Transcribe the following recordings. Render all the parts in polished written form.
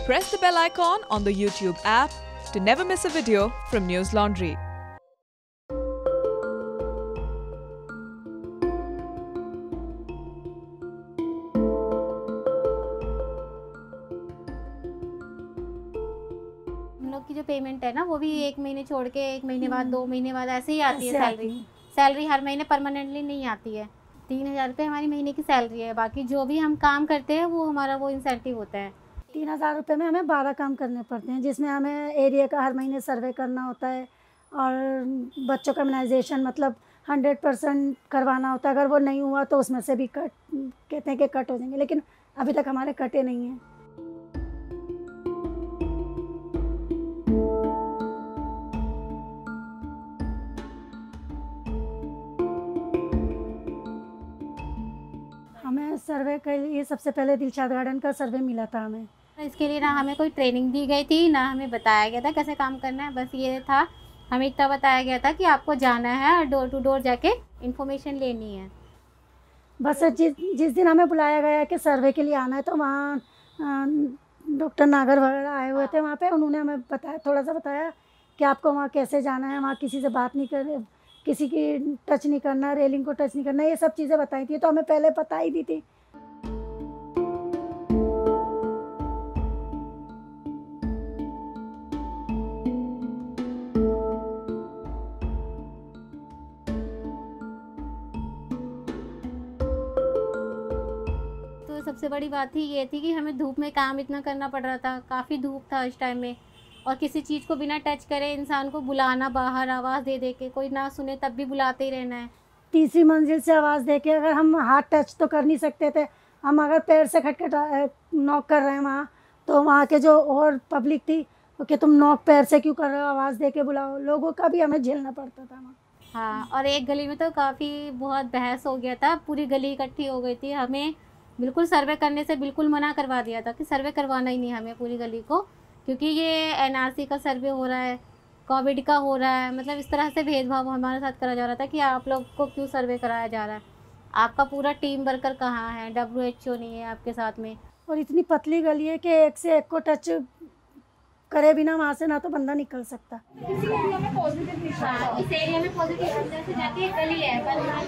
press the bell icon on the YouTube app to never miss a video from News Laundry. हम लोग की जो payment है ना, वो भी 1 महीने छोड़ के 1 महीने बाद 2 महीने बाद ऐसे ही आती है। सैलरी हर महीने परमानेंटली नहीं आती है। 3000 रुपये हमारी महीने की सैलरी है। बाकी जो भी हम काम करते हैं वो हमारा वो इंसेंटिव होता है। 3000 रुपये में हमें 12 काम करने पड़ते हैं, जिसमें हमें एरिया का हर महीने सर्वे करना होता है और बच्चों का इम्यूनाइजेशन मतलब 100% करवाना होता है। अगर वो नहीं हुआ तो उसमें से भी कट कहते हैं कि कट हो जाएंगे, लेकिन अभी तक हमारे कटे नहीं हैं। हमें सर्वे के लिए सबसे पहले दिलशाद गार्डन का सर्वे मिला था हमें। इसके लिए ना हमें कोई ट्रेनिंग दी गई थी, ना हमें बताया गया था कैसे काम करना है। बस ये था, हमें इतना बताया गया था कि आपको जाना है और डोर टू डोर जाके इन्फॉर्मेशन लेनी है। बस जिस दिन हमें बुलाया गया कि सर्वे के लिए आना है, तो वहाँ डॉक्टर नागर वगैरह आए हुए थे वहाँ पे। उन्होंने हमें बताया, थोड़ा सा बताया कि आपको वहाँ कैसे जाना है, वहाँ किसी से बात नहीं करनी, किसी की टच नहीं करना, रेलिंग को टच नहीं करना, ये सब चीज़ें बताई थी। तो हमें पहले पता ही दी थी। तो सबसे बड़ी बात ही ये थी कि हमें धूप में काम इतना करना पड़ रहा था। काफ़ी धूप था इस टाइम में, और किसी चीज़ को बिना टच करे इंसान को बुलाना, बाहर आवाज़ दे दे के, कोई ना सुने तब भी बुलाते ही रहना है। तीसरी मंजिल से आवाज़ दे के, अगर हम हाथ टच तो कर नहीं सकते थे, हम अगर पैर से खटखटा नॉक कर रहे हैं वहाँ, तो वहाँ के जो और पब्लिक थी कि तुम नॉक पैर से क्यों कर रहे हो, आवाज़ दे के बुलाओ, लोगों का भी हमें झेलना पड़ता था वहाँ। हाँ, और एक गली में तो काफ़ी बहुत बहस हो गया था। पूरी गली इकट्ठी हो गई थी। हमें बिल्कुल सर्वे करने से बिल्कुल मना करवा दिया था कि सर्वे करवाना ही नहीं हमें पूरी गली को, क्योंकि ये एनआरसी का सर्वे हो रहा है, कोविड का हो रहा है। मतलब इस तरह से भेदभाव हमारे साथ करा जा रहा था कि आप लोग को क्यों सर्वे कराया जा रहा है, आपका पूरा टीम वर्कर कहाँ है, WHO नहीं है आपके साथ में। और इतनी पतली गली है कि एक से एक को टच करे बिना वहाँ से ना तो बंदा निकल सकता। इस एरिया में पॉजिटिव अंदर से जाके एक गली है,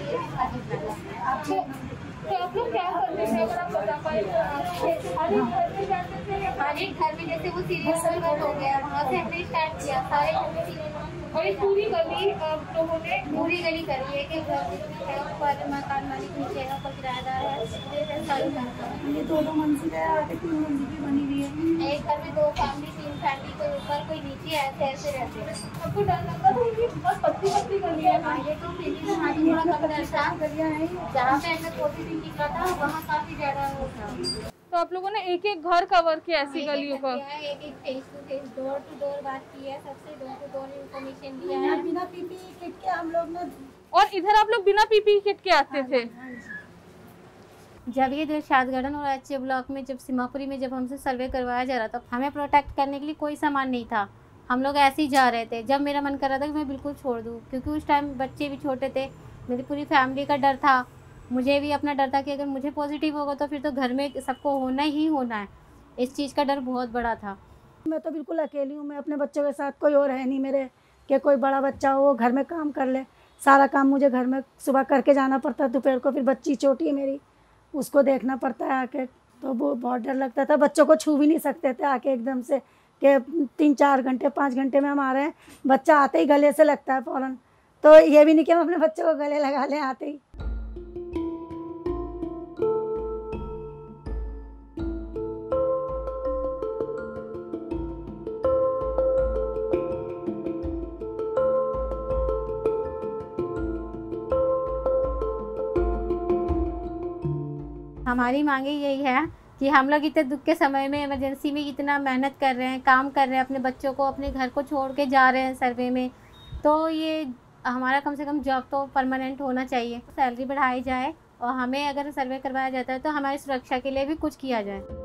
तो आप लोग क्या करते थे, अगर आप बता पाए तो? हर एक घर में जाते थे या हर एक घर में जैसे वो सीरियल नंबर हो गया, वहाँ से हमने स्टार्ट किया। सारे घर में सीरियल और ये पूरी गली आप लोगों ने पूरी गली करी है कि घर है, ऊपर मकान मालिक नीचे है, ऊपर किराएदार है, सारी घर। ये 2 मंजिल है, आगे 3 मंजिल भी बनी हुई है। एक घर में 2 फैमिली, 3 फैमिली, कोई ऊपर कोई नीचे, ऐसे ऐसे रहते हैं। आपको डर लगता था कि बहुत पतली गली है? हाँ, ये तो फिर भी हमारी थोड़ा कम डर था। गलियाँ हैं। जहाँ पे हमें पॉजिटिव निकला था वहाँ काफ़ी ज़्यादा वो था। तो आप लोगों ने एक एक घर कवर किया ऐसी गलियों का? एक एक face to face, door to door बात की है, सबसे डोर टू डोर इन्फॉर्मेशन दिया है। बिना पीपीई किट के हम लोग ने। और इधर आप लोग बिना पीपीई किट के आते थे? जब ये दिलशाद गार्डन और HA ब्लॉक में, जब सीमापुरी में जब हमसे सर्वे करवाया जा रहा था, हमें प्रोटेक्ट करने के लिए कोई सामान नहीं था। हम लोग ऐसे ही जा रहे थे। जब मेरा मन कर रहा था कि मैं बिल्कुल छोड़ दूँ, क्योंकि उस टाइम बच्चे भी छोटे थे, मेरी पूरी फैमिली का डर था, मुझे भी अपना डर था कि अगर मुझे पॉजिटिव होगा तो फिर तो घर में सबको होना ही होना है। इस चीज़ का डर बहुत बड़ा था। मैं तो बिल्कुल अकेली हूँ। मैं अपने बच्चों के साथ, कोई और है नहीं मेरे कि कोई बड़ा बच्चा हो वो घर में काम कर ले। सारा काम मुझे घर में सुबह करके जाना पड़ता है, दोपहर को फिर बच्ची छोटी है मेरी, उसको देखना पड़ता है आके। तो वो बहुत डर लगता था। बच्चों को छू भी नहीं सकते थे आके एकदम से कि 3-4 घंटे 5 घंटे में हम आ रहे हैं। बच्चा आते ही गले से लगता है फ़ौरन। तो ये भी नहीं कि हम अपने बच्चों को गले लगा लें आते ही। हमारी मांगे यही है कि हम लोग इतने दुख के समय में, इमरजेंसी में इतना मेहनत कर रहे हैं, काम कर रहे हैं, अपने बच्चों को, अपने घर को छोड़ के जा रहे हैं सर्वे में, तो ये हमारा कम से कम जॉब तो परमानेंट होना चाहिए। सैलरी बढ़ाई जाए और हमें अगर सर्वे करवाया जाता है तो हमारी सुरक्षा के लिए भी कुछ किया जाए।